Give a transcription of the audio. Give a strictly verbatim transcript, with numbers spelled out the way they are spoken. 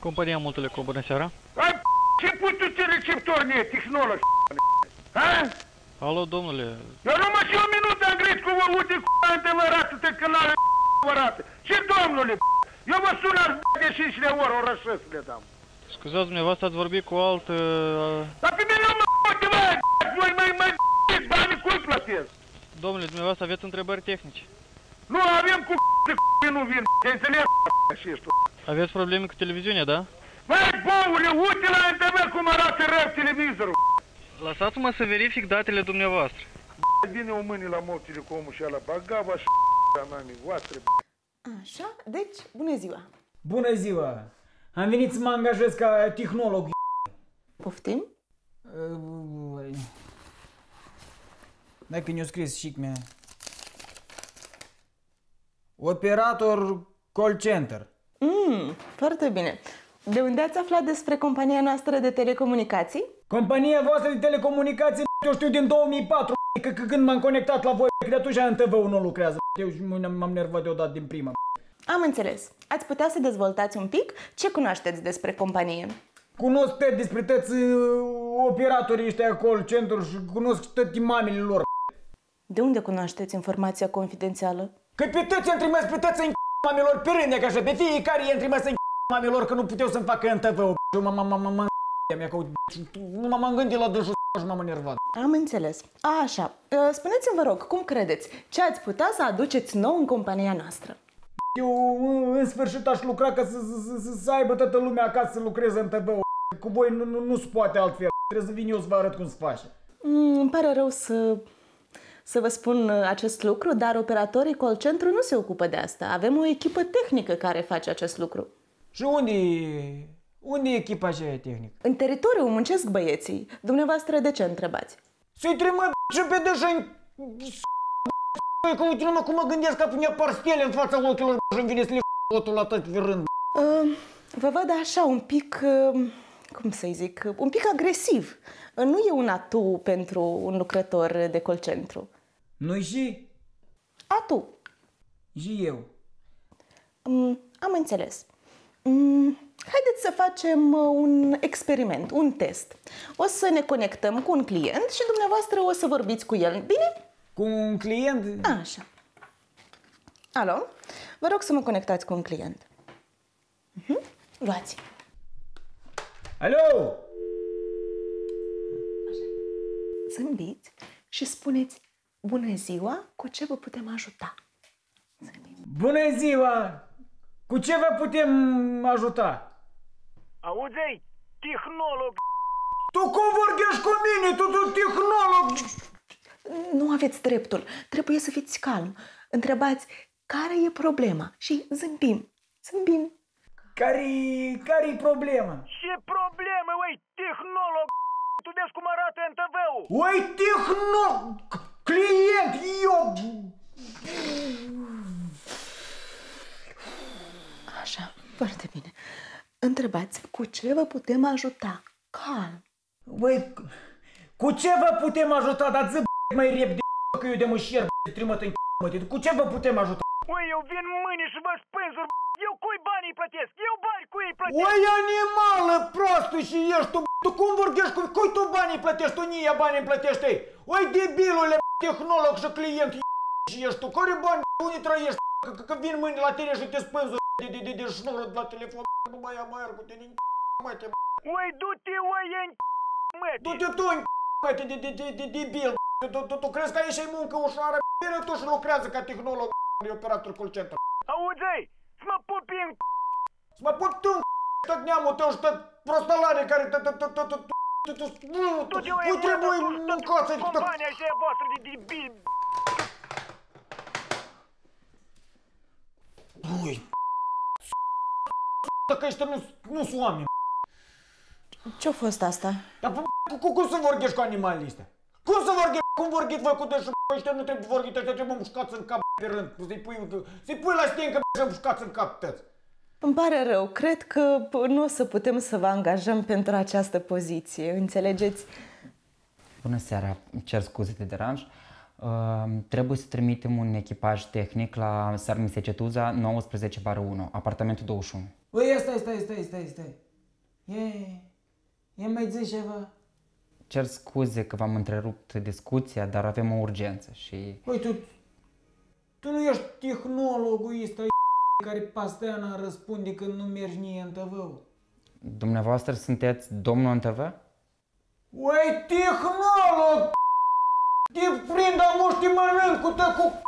Compania Multilecom, bună seara. Ai ce putu ce receptor ne tehnolog, ha? Alo, domnule. Eu numai și un minut am gris cu vă uite cu adevărată canale adevărate. Ce domnule, eu vă sun azi de cinci de ori, ora șase le dam. Scuzați, dumneavoastră ați vorbit cu alt... Uh... Dar pe mine nu mă motivați, voi mai mai banii cui plătesc? Domnule, dumneavoastră aveți întrebări tehnice. Nu avem cu de nu vin, te înțeleg și ești tu. Aveți probleme cu televiziunea, da? Băi, boule, uite la N T V cum arată rău televizorul. Lăsați-mă să verific datele dumneavoastră. Vine o mâine la Multilecomul și ala bagava și a mami voastre. Așa, deci, bună ziua. Bună ziua! Am venit să mă angajez ca tehnolog. Poftim? Dacă ne-o scris și mea. Operator call center. Mm, foarte bine. De unde ați aflat despre compania noastră de telecomunicații? Compania voastră de telecomunicații, eu știu, din două mii patru, că când m-am conectat la voi, că de atunci N T V-ul nu lucrează. Eu m-am nervat deodată din prima. Am înțeles. Ați putea să dezvoltați un pic? Ce cunoașteți despre companie? Cunosc tot despre toți operatorii ăștia call center și cunosc toate mamele lor. De unde cunoașteți informația confidențială? Că pe toți i-am trimis, pe toți în mamelor, pe rând, așa, pe fiecare i-am trimis în mamelor, că nu puteau să-mi facă N T V-ul. Nu m-am gândit la dânsul și m-am enervat. Am înțeles. A, așa. Spuneți-mi, vă rog, cum credeți? Ce ați putea să aduceți nou în compania noastră? Eu, în sfârșit, aș lucra ca să, să, să, să aibă toată lumea acasă să lucreze în T V-ul. Cu voi nu, nu, nu se poate altfel. Trebuie să vin eu să vă arăt cum se face. Mm, îmi pare rău să, să vă spun acest lucru, dar operatorii call centru nu se ocupă de asta. Avem o echipă tehnică care face acest lucru. Și unde e, unde e echipa aceea tehnică? În teritoriu muncesc băieții. Dumneavoastră de ce întrebați? Să-i trimit și pe deja că uite numai cum mă gândesc că mi apar stele în fața ochilor și îmi vine să le totul la tot rând. Uh, vă văd așa un pic, uh, cum să-i zic, un pic agresiv. Uh, nu e un atu pentru un lucrător de call centru. Nu-i și? Atu. Și eu. Um, am înțeles. Um, haideți să facem un experiment, un test. O să ne conectăm cu un client și dumneavoastră o să vorbiți cu el, bine? Cu un client? Așa. Alo? Vă rog să mă conectați cu un client. Uh-huh. Luați. Alo? Așa. Zâmbiți și spuneți bună ziua, cu ce vă putem ajuta? Zâmbiți. Bună ziua! Cu ce vă putem ajuta? Auzi-i, tehnolog! Tu cum vorbești cu mine? Tu, tu tehnolog! Nu aveți dreptul. Trebuie să fiți calm. Întrebați care e problema și zâmbim. Zâmbim. Care-i care-i problema? Ce problemă, ui, tehnolog? Tu vezi cum arată N T V-ul? Ui, tehnolog! Client, eu... Așa, foarte bine. Întrebați cu ce vă putem ajuta. Calm. Ui, cu ce vă putem ajuta? Dar zi mai repede, că eu de mă șer, trimătă în mă. Cu ce vă putem ajuta? Ui, eu vin mâine și vă spânzur, eu cui banii plătesc? Eu bani cui îi plătesc? Ui, animală, prostul și ești tu, tu cum vorbești cu... Cui tu banii plătești? Tu nie banii plătești ei? Ui, debilule, tehnolog și client și ești tu. Care bani, unde trăiești? Că, că vin mâine la tine și te spânzur de, de, de, de șnură de la telefon. Nu mai am aer cu tine, mă, te... Ui, du-te, ui, în mă, Du-te tu în mă, de, de, de, de, de, debil. Tu, tu, tu crezi că aici e muncă ușoară? Bine, tu și lucrează ca tehnolog de operator call center. Auzi-i, să mă pupi în Să mă pup tu în tot neamul tău și tot prostălare care tot, tot, tot, tot, tot, tot, tot, tot, nu trebuie mâncați. Compania aceea voastră de debil. Ui, dacă ăștia nu sunt oameni. Ce-a fost asta? Dar cum să vorbești cu animalele astea? Cum să vorbești? Cum vorbiți voi cu dâși? Ăștia nu trebuie vorbit, ăștia trebuie mușcați în cap pe rând. Să-i pui, să-i pui la stâncă și mușcați în cap tăți. Îmi pare rău. Cred că nu o să putem să vă angajăm pentru această poziție. Înțelegeți? Bună seara, cer scuze de deranj. Uh, trebuie să trimitem un echipaj tehnic la Sarmi Secetuza nouăsprezece unu, apartamentul douăzeci și unu. Băi, ia stai, stai, stai, stai, stai. E, e mai zici ceva? Cer scuze că v-am întrerupt discuția, dar avem o urgență și... Băi, tu, tu nu ești tehnologul ăsta care pasteana răspunde când nu mergi nie în T V-ul. Dumneavoastră sunteți domnul în T V? Oi, tehnolog! Te prind a muști mănânc cu tăcu